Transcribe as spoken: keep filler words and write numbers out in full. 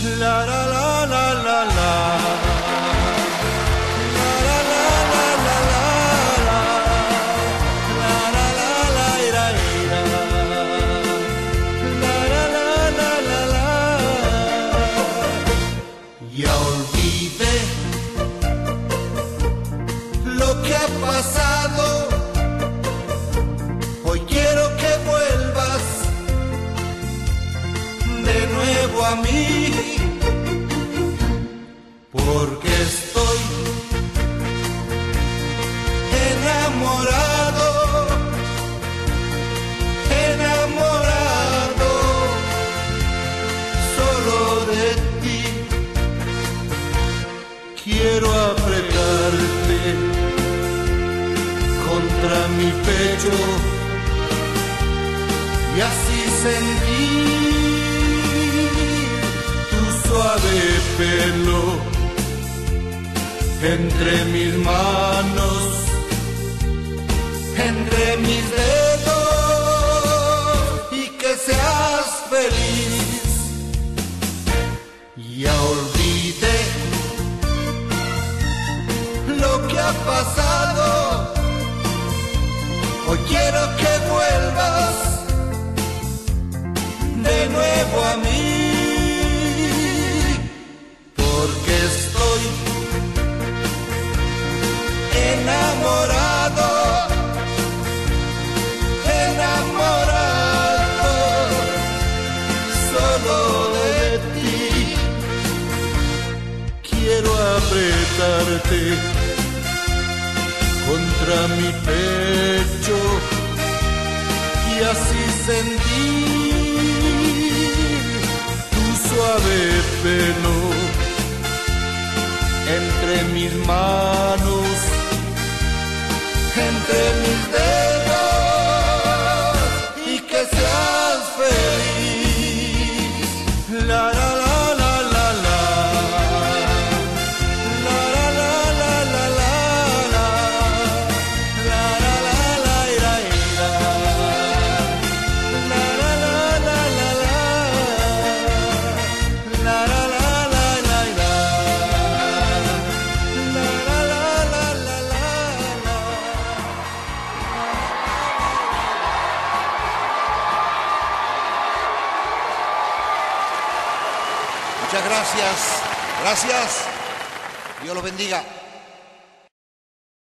La la la la la la. La la la la la la. La la la la ira ira. La la la la la la. Ya olvidé lo que ha pasado. Hoy quiero que vuelvas de nuevo a mí, porque estoy enamorado, enamorado solo de ti. Quiero apretarte contra mi pecho y así sentir tu suave pelo entre mis manos, entre mis dedos, y que seas feliz. Ya olvidé lo que ha pasado. Hoy quiero que vuelvas de nuevo a mí, porque estoy enamorado, enamorado solo de ti. Quiero apretarte contra mi pecho y así sentir tu suave pelo entre mis manos, entre mis dedos, y que seas feliz. La la la la la la. La la la la la la. La la la la ira ira. La la la la la la. La la la la la la. La la la la la la. Muchas gracias, gracias, Dios los bendiga.